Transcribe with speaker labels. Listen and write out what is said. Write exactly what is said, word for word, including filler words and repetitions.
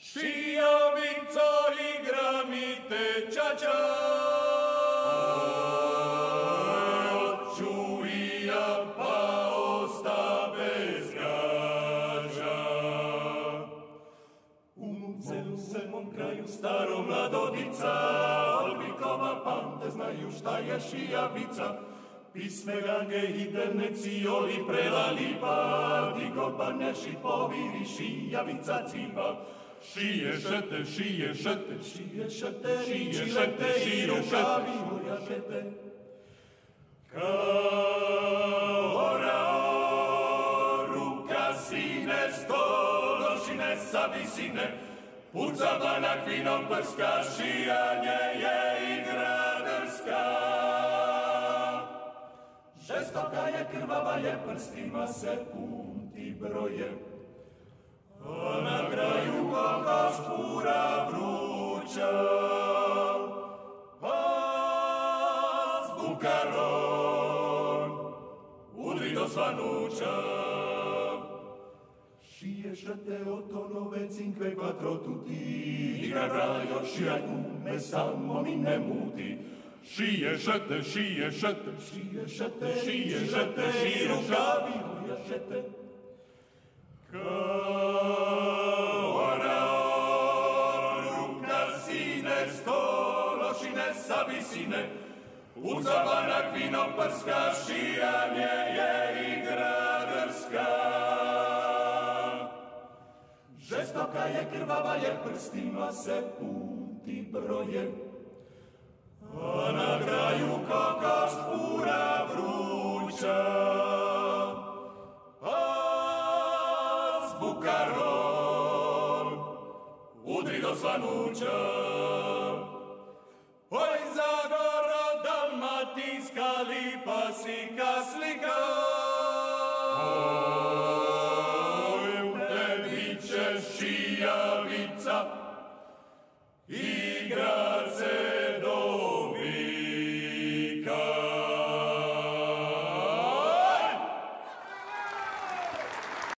Speaker 1: Šijavica igra mi te čača, oću i ja pa osta bez gađa. U mom selu, sedmom kraju, staro mladodica, Olbikova pamte znaju šta je šijavica. Pisme gange i derneci, oli prela lipa, digo baneši poviri, šijavica cipa. Šije šete, šije šete, šije šete, šije šete, i rukavi moja šete. Kao orao, ruka sine, stološine sa visine, puca banak vinom prska, šijanje je igra drska. Žestoka je, krvava je, prstima se punti broje, a na kraju kokoš pura vruća, a s bukarom udri do svanuća. Šije šete od tonove cinkve quattro tutti, igra grajo šijaj me samo mi ne muti. Šije šete, šije šete, šije šete, šije šete, i rukavi moja šete. Kao orao, ruka sine, stološine sa visine, puca banak vinom prska, šijanje je igra drska. Žestoka je, krvava je, prstima se punti broje, a na kraju kokoš pura vruća, a s bukarom udri do svanuća. Oj, Zagoro, dalmatinska lipa slika, slika, oj, u tebi će šijavica igra.